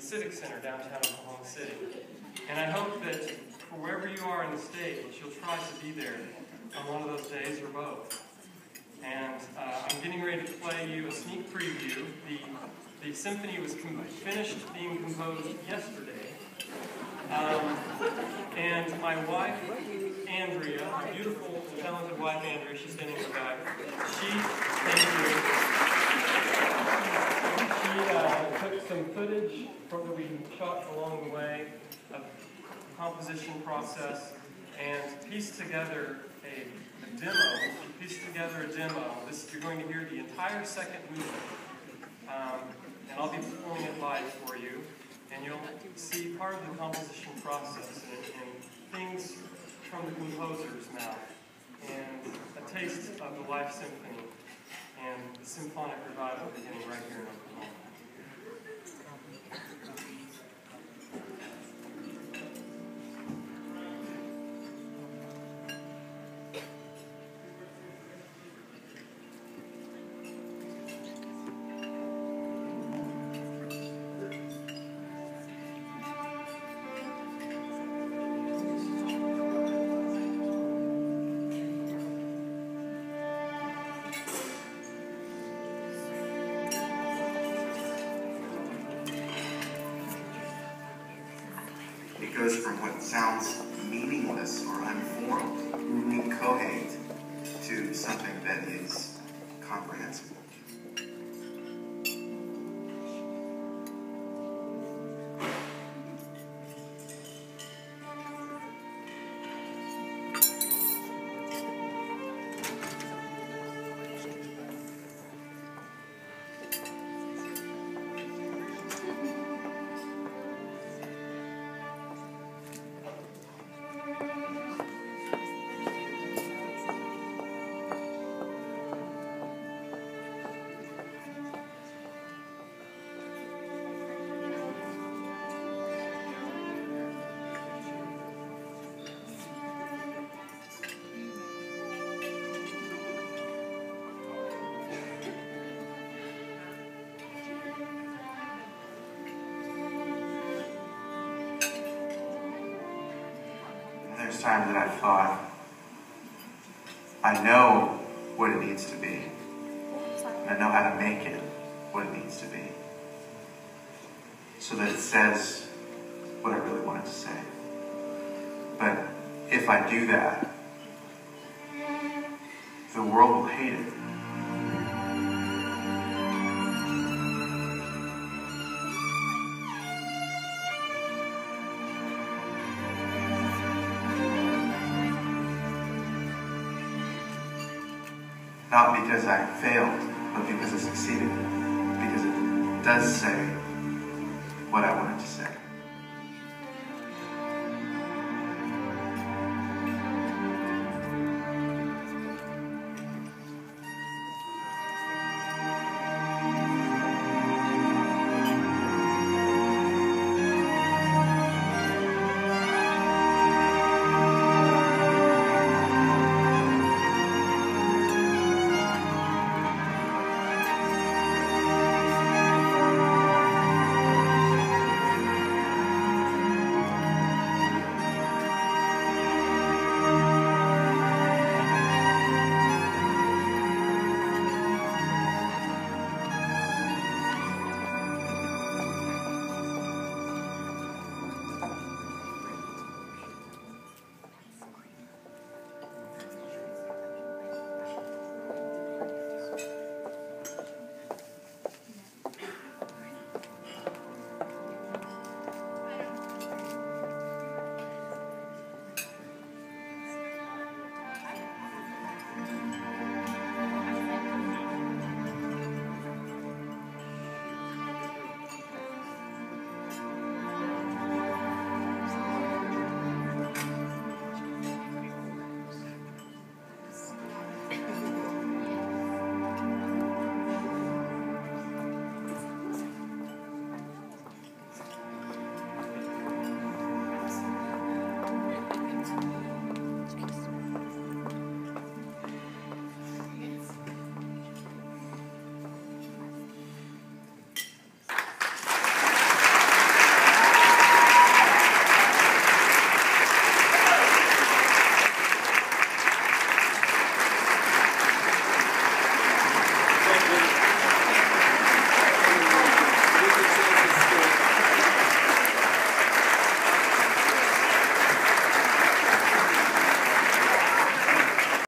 Civic Center downtown Oklahoma City. And I hope that for wherever you are in the state, that you'll try to be there on one of those days or both. And I'm getting ready to play you a sneak preview. The symphony was finished being composed yesterday. And my wife, Andrea, my beautiful, talented wife, Andrea, she's standing in the back. She took some footage that we shot along the way of the composition process and pieced together a demo. She pieced together a demo. You're going to hear the entire second movement. And I'll be performing it live for you. And you'll see part of the composition process and things from the composer's mouth, and a taste of the live symphony and the symphonic revival beginning right here in Oklahoma. It goes from what sounds meaningless or unformed, incoherent, to something that is comprehensible. There's times that I've thought, I know what it needs to be, and I know how to make it what it needs to be, so that it says what I really want it to say. But if I do that, the world will hate it. Not because I failed, but because I succeeded. Because it does say what I wanted to say.